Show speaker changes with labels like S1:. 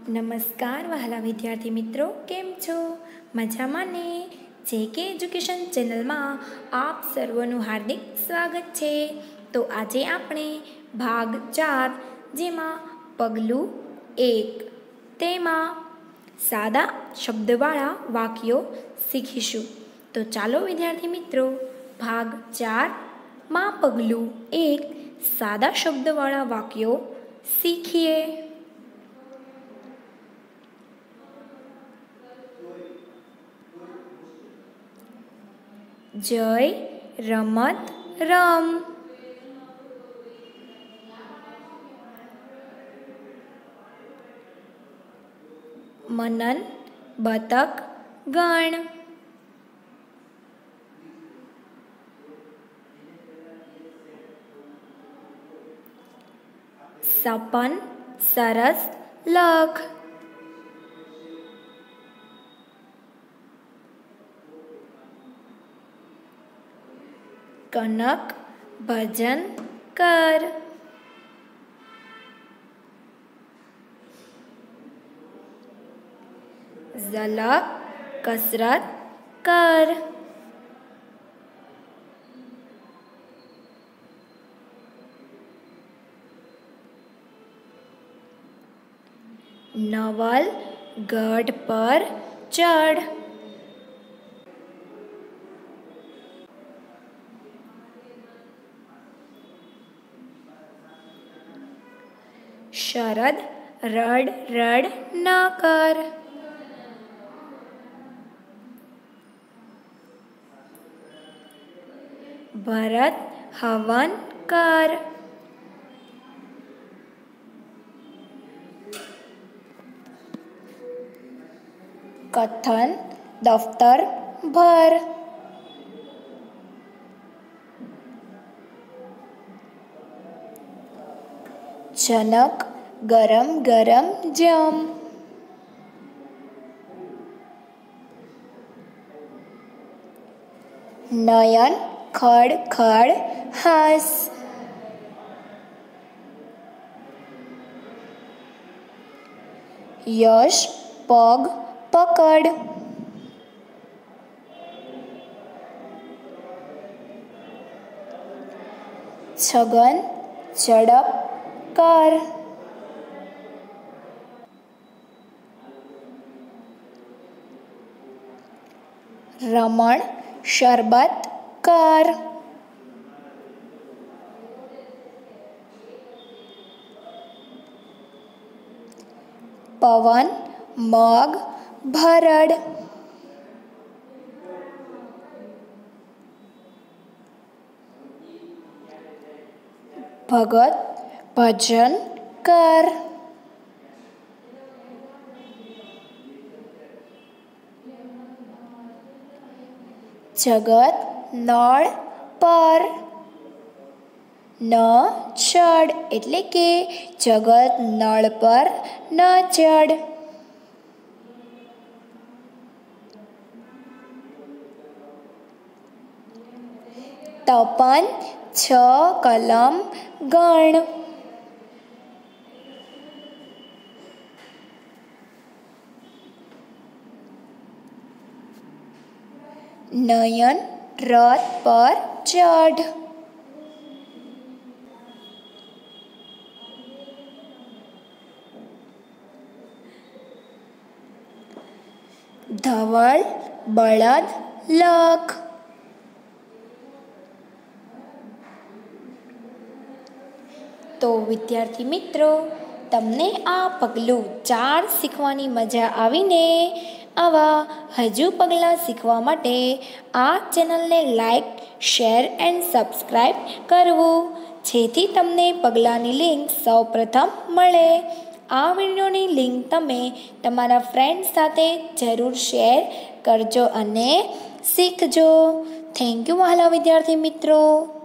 S1: નમસ્કાર વહાલા વિદ્યાર્થી મિત્રો, કેમ છો? મજામાં ને? જેકે એજ્યુકેશન ચેનલમાં આપ સર્વનું હાર્દિક સ્વાગત છે. તો આજે આપણે ભાગ 4 જેમાં પગલું 1 તેમાં સાદા શબ્દવાળા વાક્યો શીખીશું. તો ચાલો વિદ્યાર્થી મિત્રો, ભાગ 4માં પગલું 1 સાદા શબ્દવાળા વાક્યો શીખીએ. જય રમત રમ. મનન બતક ગણ. સપન સરસ લખ. કનક ભજન કર. ઝલક કસરત કર. નવલ ગઢ પર ચઢ. શરદ રડ રડ ન કર. ભરત હવન કર. કથન દફતર ભર. જનક ગરમ ગરમ જમ. નયન ખડ ખડ હાસ. યશ પગ પકડ. છગન ઝડપ કર. રમણ શરબત કર. પવન મગ ભરડ. ભગત ભજન કર. જગત નળ પર ન ચડ એટલે કે જગત નળ પર ન ચડ. તપન છ કલમ ગણ. નયન રથ પર ચઢ. ધવળ બળદ લખ. તો વિદ્યાર્થી મિત્રો, તમને આ પગલું 4 શીખવાની મજા આવીને? આવા હજુ પગલાં શીખવા માટે આ ચેનલને લાઈક, શેર એન્ડ સબસ્ક્રાઈબ કરવું, જેથી તમને પગલાંની લિંક સૌપ્રથમ મળે. આ વિડીયોની લિંક તમે તમારા ફ્રેન્ડ સાથે જરૂર શેર કરજો અને શીખજો. થેન્ક યુ વહાલા વિદ્યાર્થી મિત્રો.